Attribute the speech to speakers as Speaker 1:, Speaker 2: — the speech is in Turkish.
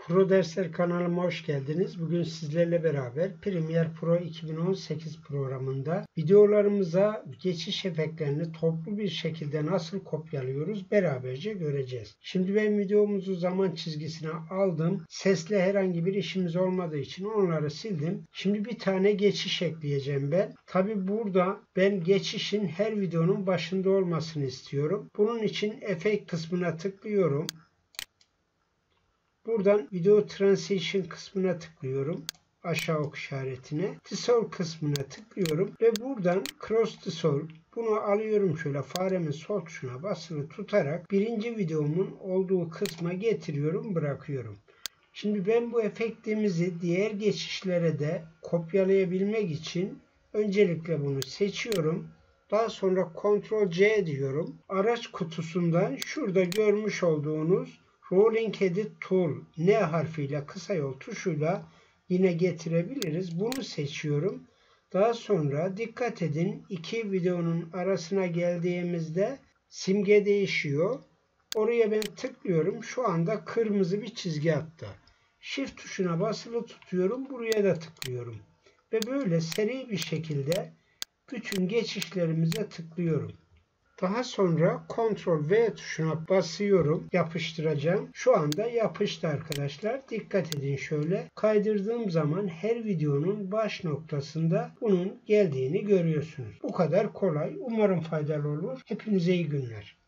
Speaker 1: Pro Dersler kanalıma hoş geldiniz. Bugün sizlerle beraber Premiere Pro 2018 programında videolarımıza geçiş efektlerini toplu bir şekilde nasıl kopyalıyoruz beraberce göreceğiz. Şimdi ben videomuzu zaman çizgisine aldım. Sesle herhangi bir işimiz olmadığı için onları sildim. Şimdi bir tane geçiş ekleyeceğim ben. Tabi burada ben geçişin her videonun başında olmasını istiyorum. Bunun için efekt kısmına tıklıyorum. Buradan Video Transition kısmına tıklıyorum. Aşağı ok işaretine. Dissolve kısmına tıklıyorum. Ve buradan Cross Dissolve. Bunu alıyorum şöyle faremin sol tuşuna basılı tutarak birinci videomun olduğu kısma getiriyorum, bırakıyorum. Şimdi ben bu efektimizi diğer geçişlere de kopyalayabilmek için öncelikle bunu seçiyorum. Daha sonra Ctrl C diyorum. Araç kutusundan şurada görmüş olduğunuz Rolling Edit Tool N harfiyle kısa yol tuşuyla yine getirebiliriz. Bunu seçiyorum. Daha sonra dikkat edin, iki videonun arasına geldiğimizde simge değişiyor. Oraya ben tıklıyorum. Şu anda kırmızı bir çizgi attı. Shift tuşuna basılı tutuyorum. Buraya da tıklıyorum. Ve böyle seri bir şekilde bütün geçişlerimize tıklıyorum. Daha sonra Ctrl V tuşuna basıyorum. Yapıştıracağım. Şu anda yapıştı arkadaşlar. Dikkat edin şöyle. Kaydırdığım zaman her videonun baş noktasında bunun geldiğini görüyorsunuz. Bu kadar kolay. Umarım faydalı olur. Hepinize iyi günler.